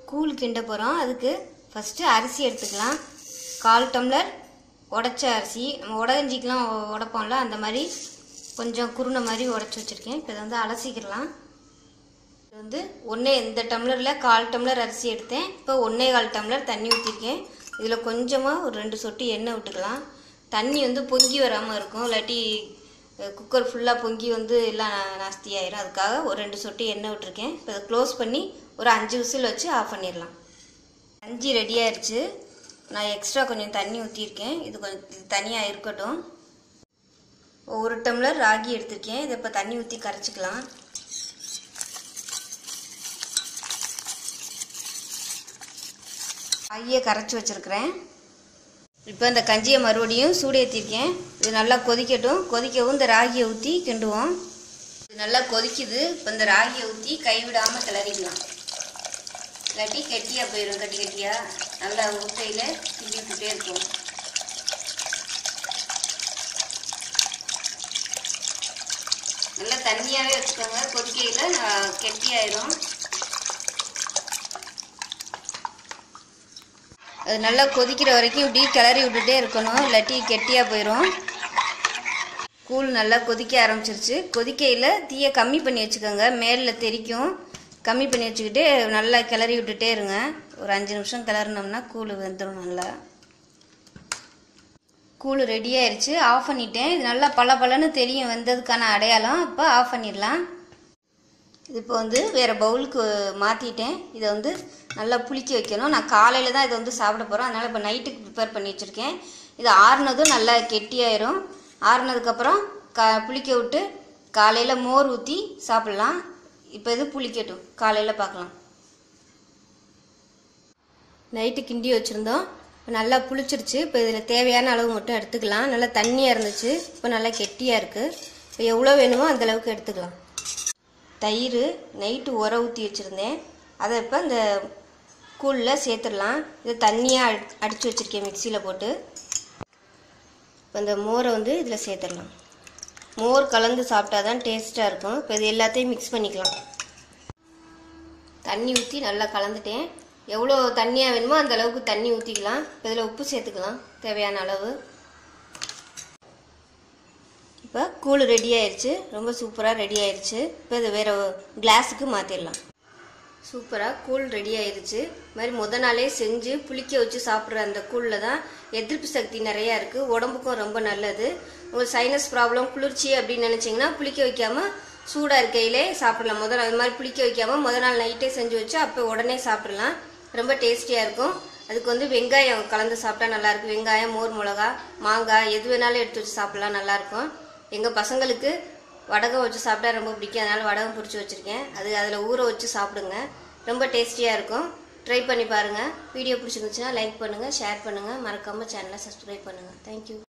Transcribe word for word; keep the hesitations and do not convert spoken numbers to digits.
கூழ் கிண்ட போகிறோம். அதுக்கு ஃபஸ்ட்டு அரிசி எடுத்துக்கலாம். கால் டம்ளர் உடச்ச அரிசி, நம்ம உடஞ்சிக்கலாம் உடைப்போம்ல, அந்த மாதிரி கொஞ்சம் குருணை மாதிரி உடச்சி வச்சுருக்கேன். இப்போ இதை வந்து அலசிக்கலாம். இது வந்து ஒன்றே இந்த டம்ளரில் கால் டம்ளர் அரிசி எடுத்தேன். இப்போ ஒன்றே கால் டம்ளர் தண்ணி ஊற்றிருக்கேன். இதில் கொஞ்சமாக ஒரு ரெண்டு சொட்டு எண்ணெய் விட்டுக்கலாம். தண்ணி வந்து பொங்கி வராமல் இருக்கும், இல்லாட்டி குக்கர் ஃபுல்லாக பொங்கி வந்து எல்லாம் நாஸ்தி ஆயிரும். அதுக்காக ஒரு ரெண்டு சொட்டு எண்ணெய் விட்டுருக்கேன். இப்போ இதை க்ளோஸ் பண்ணி ஒரு அஞ்சு விசில் வச்சு ஆஃப் பண்ணிடலாம். கஞ்சி ரெடி ஆயிடுச்சு. நான் எக்ஸ்ட்ரா கொஞ்சம் தண்ணி ஊற்றிருக்கேன். இது கொஞ்சம் இது தனியாக இருக்கட்டும். ஒரு டம்ளர் ராகி எடுத்திருக்கேன். இதை இப்போ தண்ணி ஊற்றி கரைச்சிக்கலாம். ராகியை கரைச்சி வச்சுருக்கிறேன். இப்போ இந்த கஞ்சியை மறுபடியும் சூடு ஏற்றிருக்கேன். இது நல்லா கொதிக்கட்டும். கொதிக்கவும் இந்த ராகியை ஊற்றி கிண்டுவோம். இது நல்லா கொதிக்குது. இப்போ இந்த ராகியை ஊற்றி கைவிடாமல் கிளறிக்கலாம், இல்லாட்டி கெட்டியாக போயிடும். கட்டி கட்டியாக நல்லா ஊற்றையில் கிண்டி விட்டுட்டே இருக்கும். நல்லா தண்ணியாகவே வச்சுக்கோங்க, கொதிக்கையில் கெட்டியாயிரும். அது நல்லா கொதிக்கிற வரைக்கும் இப்படி கிளறி விட்டுட்டே இருக்கணும், இல்லாட்டி கெட்டியாக போயிடும். கூழ் நல்லா கொதிக்க ஆரம்பிச்சிருச்சு. கொதிக்கையில் தீயை கம்மி பண்ணி வச்சுக்கோங்க, மேலில் தெறிக்கும். கம்மி பண்ணி வச்சுக்கிட்டு நல்லா கிளறி விட்டுட்டே இருங்க. ஒரு அஞ்சு நிமிஷம் கிளறினோம்னா கூழ் வெந்துடும் நல்லா. கூழ் ரெடி ஆயிடுச்சு. ஆஃப் பண்ணிட்டேன். இது நல்லா பல பலன்னு தெரியும் வெந்ததுக்கான அடையாளம். இப்போ ஆஃப் பண்ணிடலாம். இது இப்போ வந்து வேறு பவுலுக்கு மாற்றிட்டேன். இதை வந்து நல்லா புளிக்க வைக்கணும். நான் காலையில் தான் இதை வந்து சாப்பிட போகிறோம், அதனால் இப்போ நைட்டுக்கு ப்ரிப்பேர் பண்ணி வச்சுருக்கேன். இது ஆறுனதும் நல்லா கெட்டியாயிரும். ஆறுனதுக்கப்புறம் கா புளிக்க விட்டு காலையில் மோர் ஊற்றி சாப்பிட்லாம். இப்போ இது புளிக்கட்டும், காலையில் பார்க்கலாம். நைட்டு கிண்டி வச்சுருந்தோம், இப்போ நல்லா புளிச்சிருச்சு. இப்போ இதில் தேவையான அளவு மட்டும் எடுத்துக்கலாம். நல்லா தண்ணியாக இருந்துச்சு, இப்போ நல்லா கெட்டியாக இருக்குது. இப்போ எவ்வளோ வேணுமோ அந்தளவுக்கு எடுத்துக்கலாம். தயிர் நைட்டு உர ஊற்றி வச்சுருந்தேன், அதை இப்போ இந்த கூழில் சேர்த்துடலாம். இதை தண்ணியாக அடி அடித்து வச்சுருக்கேன் மிக்சியில் போட்டு. இப்போ இந்த மோரை வந்து இதில் சேர்த்துடலாம். மோர் கலந்து சாப்பிட்டா தான் டேஸ்ட்டாக இருக்கும். இப்போ இது எல்லாத்தையும் மிக்ஸ் பண்ணிக்கலாம். தண்ணி ஊற்றி நல்லா கலந்துட்டேன். எவ்வளோ தண்ணியாக வேணுமோ அந்த அளவுக்கு தண்ணி ஊற்றிக்கலாம். இப்போ இதில் உப்பு சேர்த்துக்கலாம் தேவையான அளவு. இப்போ கூழ் ரெடி ஆயிடுச்சு, ரொம்ப சூப்பராக ரெடி ஆயிடுச்சு. இப்போ இது வேறு கிளாஸுக்கு மாற்றிடலாம். சூப்பராக கூழ் ரெடி ஆயிடுச்சு. இது மாதிரி முத நாளே செஞ்சு புளிக்க வச்சு சாப்பிட்ற அந்த கூழில் தான் எதிர்ப்பு சக்தி நிறையா இருக்குது, உடம்புக்கும் ரொம்ப நல்லது. உங்களுக்கு சைனஸ் ப்ராப்ளம், குளிர்ச்சி அப்படின்னு நினச்சிங்கன்னா புளிக்க வைக்காமல் சூடாக இருக்கையிலே சாப்பிட்லாம். முதல் அது மாதிரி புளிக்க வைக்காமல் முத நாள் நைட்டே செஞ்சு வச்சு அப்போ உடனே சாப்பிட்லாம். ரொம்ப டேஸ்டியாக இருக்கும். அதுக்கு வந்து வெங்காயம் கலந்து சாப்பிட்டா நல்லாயிருக்கும். வெங்காயம், மோர் மிளகா, மாங்காய் எது வேணாலும் எடுத்து வச்சு சாப்பிட்லாம், நல்லாயிருக்கும். எங்கள் பசங்களுக்கு வடகம் வச்சு சாப்பிட்டா ரொம்ப பிடிக்கும், அதனால் வடகம் பிடிச்சி வச்சுருக்கேன். அது அதில் ஊற வச்சு சாப்பிடுங்க, ரொம்ப டேஸ்டியாக இருக்கும். ட்ரை பண்ணி பாருங்கள். வீடியோ பிடிச்சிருந்துச்சுன்னா லைக் பண்ணுங்கள், ஷேர் பண்ணுங்கள், மறக்காமல் சேனலை சப்ஸ்கிரைப் பண்ணுங்கள். தேங்க்யூ.